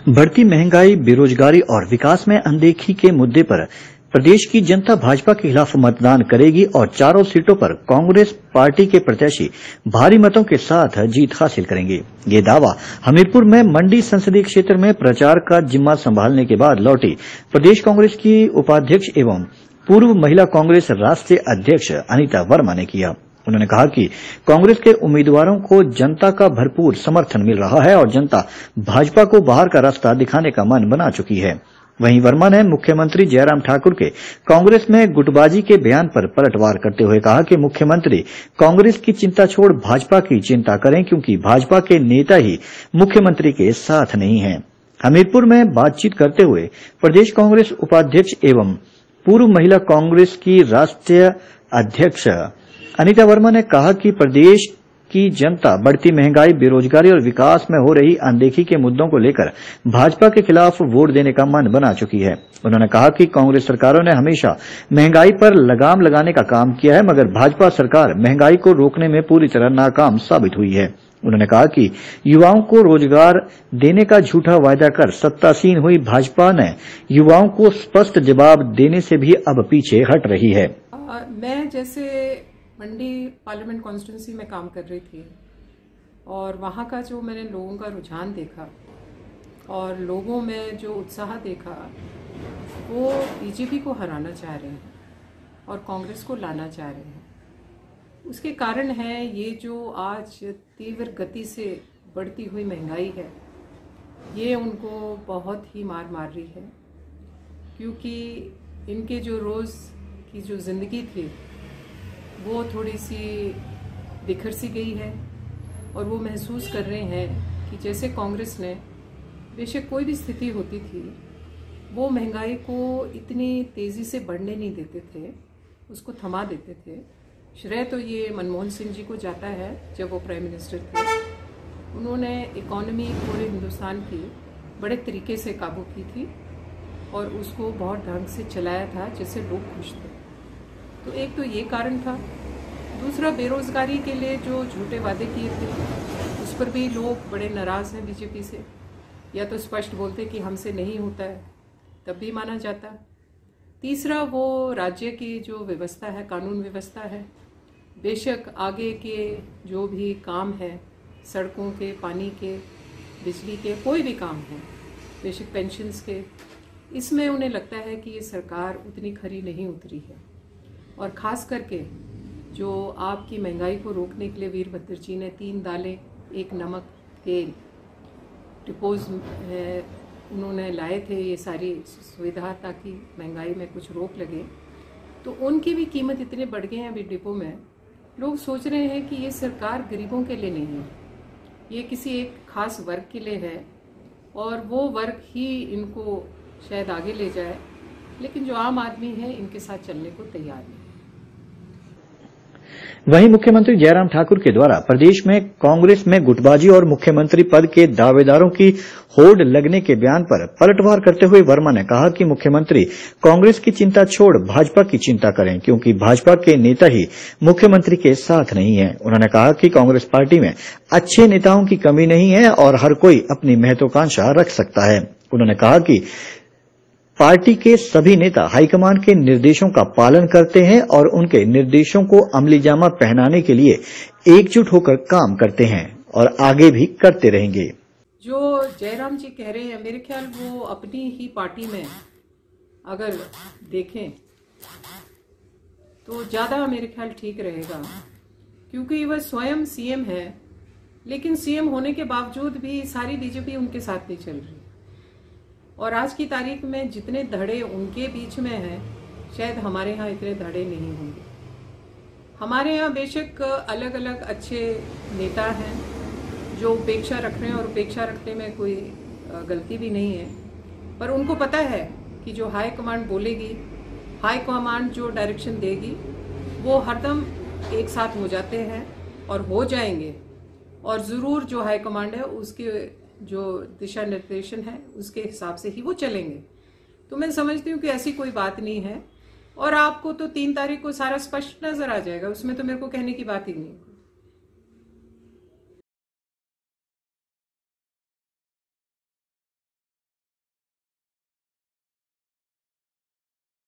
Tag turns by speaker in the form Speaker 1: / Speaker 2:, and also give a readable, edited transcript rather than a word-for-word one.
Speaker 1: बढ़ती महंगाई, बेरोजगारी और विकास में अनदेखी के मुद्दे पर प्रदेश की जनता भाजपा के खिलाफ मतदान करेगी और चारों सीटों पर कांग्रेस पार्टी के प्रत्याशी भारी मतों के साथ जीत हासिल करेंगे। ये दावा हमीरपुर में मंडी संसदीय क्षेत्र में प्रचार का जिम्मा संभालने के बाद लौटी प्रदेश कांग्रेस की उपाध्यक्ष एवं पूर्व महिला कांग्रेस राष्ट्रीय अध्यक्ष अनीता वर्मा ने किया। उन्होंने कहा कि कांग्रेस के उम्मीदवारों को जनता का भरपूर समर्थन मिल रहा है और जनता भाजपा को बाहर का रास्ता दिखाने का मन बना चुकी है। वहीं वर्मा ने मुख्यमंत्री जयराम ठाकुर के कांग्रेस में गुटबाजी के बयान पर पलटवार करते हुए कहा कि मुख्यमंत्री कांग्रेस की चिंता छोड़ भाजपा की चिंता करें, क्योंकि भाजपा के नेता ही मुख्यमंत्री के साथ नहीं हैं। हमीरपुर में बातचीत करते हुए प्रदेश कांग्रेस उपाध्यक्ष एवं पूर्व महिला कांग्रेस की राष्ट्रीय अध्यक्ष अनीता वर्मा ने कहा कि प्रदेश की जनता बढ़ती महंगाई, बेरोजगारी और विकास में हो रही अनदेखी के मुद्दों को लेकर भाजपा के खिलाफ वोट देने का मन बना चुकी है। उन्होंने कहा कि कांग्रेस सरकारों ने हमेशा महंगाई पर लगाम लगाने का काम किया है, मगर भाजपा सरकार महंगाई को रोकने में पूरी तरह नाकाम साबित हुई है। उन्होंने कहा कि युवाओं को रोजगार देने का झूठा वायदा कर सत्तासीन हुई भाजपा ने युवाओं को स्पष्ट जवाब देने से भी अब पीछे हट रही है।
Speaker 2: मैं जैसे मंडी पार्लियामेंट कॉन्स्टिट्यूंसी में काम कर रही थी और वहाँ का जो मैंने लोगों का रुझान देखा और लोगों में जो उत्साह देखा, वो बीजेपी को हराना चाह रहे हैं और कांग्रेस को लाना चाह रहे हैं। उसके कारण है ये जो आज तीव्र गति से बढ़ती हुई महंगाई है, ये उनको बहुत ही मार रही है, क्योंकि इनके जो रोज़ की जो ज़िंदगी थी वो थोड़ी सी बिखर सी गई है और वो महसूस कर रहे हैं कि जैसे कांग्रेस ने बेशक कोई भी स्थिति होती थी, वो महंगाई को इतनी तेज़ी से बढ़ने नहीं देते थे, उसको थमा देते थे। श्रेय तो ये मनमोहन सिंह जी को जाता है, जब वो प्राइम मिनिस्टर थे। उन्होंने इकॉनमी पूरे हिंदुस्तान की बड़े तरीके से काबू की थी और उसको बहुत ढंग से चलाया था, जिससे लोग खुश थे। तो एक तो ये कारण था। दूसरा, बेरोजगारी के लिए जो झूठे वादे किए थे, उस पर भी लोग बड़े नाराज़ हैं बीजेपी से। या तो स्पष्ट बोलते कि हमसे नहीं होता है, तब भी माना जाता। तीसरा, वो राज्य की जो व्यवस्था है, कानून व्यवस्था है, बेशक आगे के जो भी काम है, सड़कों के, पानी के, बिजली के, कोई भी काम है, बेशक पेंशन्स के, इसमें उन्हें लगता है कि ये सरकार उतनी खरी नहीं उतरी है। और ख़ास करके जो आपकी महंगाई को रोकने के लिए वीरभद्र जी ने 3 दालें, 1 नमक, तेल, डिपोज उन्होंने लाए थे, ये सारी सुविधा, ताकि महंगाई में कुछ रोक लगे। तो उनकी भी कीमत इतने बढ़ गए हैं अभी डिपो में। लोग सोच रहे हैं कि ये सरकार गरीबों के लिए नहीं है, ये किसी एक खास वर्ग के लिए है और वो वर्ग ही इनको शायद आगे ले जाए, लेकिन जो आम आदमी है इनके साथ चलने को तैयार नहीं।
Speaker 1: वहीं मुख्यमंत्री जयराम ठाकुर के द्वारा प्रदेश में कांग्रेस में गुटबाजी और मुख्यमंत्री पद के दावेदारों की होड़ लगने के बयान पर पलटवार करते हुए वर्मा ने कहा कि मुख्यमंत्री कांग्रेस की चिंता छोड़ भाजपा की चिंता करें, क्योंकि भाजपा के नेता ही मुख्यमंत्री के साथ नहीं है। उन्होंने कहा कि कांग्रेस पार्टी में अच्छे नेताओं की कमी नहीं है और हर कोई अपनी महत्वाकांक्षा रख सकता है। उन्होंने कहा कि पार्टी के सभी नेता हाईकमान के निर्देशों का पालन करते हैं और उनके निर्देशों को अमलीजामा पहनाने के लिए एकजुट होकर काम करते हैं और आगे भी करते रहेंगे।
Speaker 2: जो जयराम जी कह रहे हैं, मेरे ख्याल वो अपनी ही पार्टी में अगर देखें तो ज्यादा मेरे ख्याल ठीक रहेगा, क्योंकि वह स्वयं सीएम है, लेकिन सीएम होने के बावजूद भी सारी बीजेपी उनके साथ नहीं चल रही। और आज की तारीख में जितने धड़े उनके बीच में हैं, शायद हमारे यहाँ इतने धड़े नहीं होंगे। हमारे यहाँ बेशक अलग अलग अच्छे नेता हैं जो उपेक्षा रख रहे हैं, और उपेक्षा रखने में कोई गलती भी नहीं है, पर उनको पता है कि जो हाई कमांड बोलेगी, हाई कमांड जो डायरेक्शन देगी, वो हरदम एक साथ हो जाते हैं और हो जाएंगे, और ज़रूर जो हाई कमांड है उसके जो दिशा निर्देशन है उसके हिसाब से ही वो चलेंगे। तो मैं समझती हूँ कि ऐसी कोई बात नहीं है, और आपको तो 3 तारीख को सारा स्पष्ट नजर आ जाएगा, उसमें तो मेरे को कहने की बात ही नहीं।